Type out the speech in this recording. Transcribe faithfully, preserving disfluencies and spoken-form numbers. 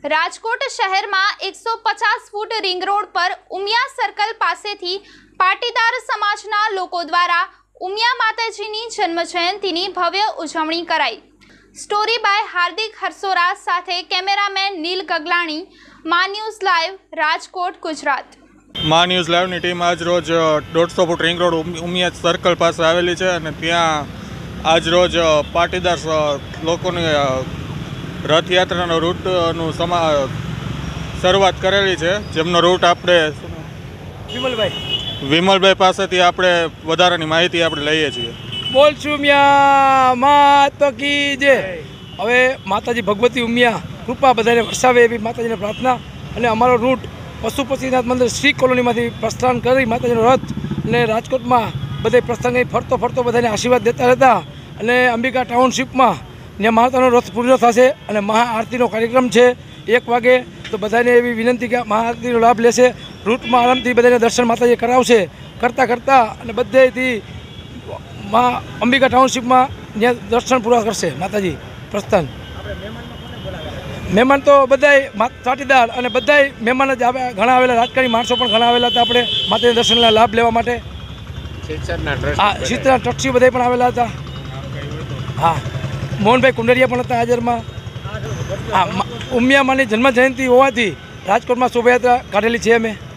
રાજકોટ શહેરમાં એકસો પચાસ ફૂટ રિંગ રોડ પર ઉમિયા સર્કલ પાસેથી પાટીદાર સમાજના લોકો દ્વારા ઉમિયા માતાજીની જન્મ જયંતિની ભવ્ય ઉજવણી કરાઈ। સ્ટોરી બાય હાર્દિક હરસોરા સાથે કેમેરામેન નીલ ગગલાણી, મા ન્યૂઝ લાઈવ, રાજકોટ, ગુજરાત। મા ન્યૂઝ લાઈવની ટીમ આજ રોજ દોઢસો foot ring road Umiya circle પાસે આવેલી છે અને ત્યાં આજ રોજ પાટીદાર લોકોની રથયાત્રાનો રૂટનું સમા શરૂઆત કરેલી છે, જેમનો રૂટ આપણે વિમલભાઈ વિમલભાઈ પાસેથી આપણે વધારાની માહિતી આપણે લઈએ છીએ। બોલ છું ઉમિયા માતા કી જય। હવે માતાજી ભગવતી ઉમિયા કૃપા બધાને વરસાવે એવી માતાજીને પ્રાર્થના। અને અમારો રૂટ પશુપતિનાથ મંદિર શ્રી કોલોનીમાંથી પ્રસ્થાન કરી માતાજીનો રથ અને રાજકોટમાં બધે પ્રસ્થાન કરી ફરતો ફરતો બધાને આશીર્વાદ દેતા રહેતા અને અંબિકા ટાઉનશીપમાં ત્યાં માતાનો રથ પૂર્ણ થશે અને મહાઆરતીનો કાર્યક્રમ છે એક વાગે। તો બધાને એવી વિનંતી કે મહાઆરતીનો લાભ લેશે। રૂટમાં આરામથી બધાને દર્શન માતાજી કરાવશે કરતાં કરતાં અને બધેથી મા અંબિકા ટાઉનશીપમાં ત્યાં દર્શન પૂરા કરશે માતાજી પ્રસ્થાન। મહેમાન તો બધાય પાટીદાર અને બધાય મહેમાન જ આવે, ઘણા આવેલા રાજકારણી માણસો પણ ઘણા આવેલા હતા આપણે માતાજીના દર્શનના લાભ લેવા માટે। હા, શીતળા ટ્રસ્ટી બધા પણ આવેલા હતા। હા, મોહનભાઈ કુંડરિયા પણ હતા હાજરમાં। હા, ઉમિયા માની જન્મ જયંતિ હોવાથી રાજકોટમાં શોભાયાત્રા કાઢેલી છે અમે।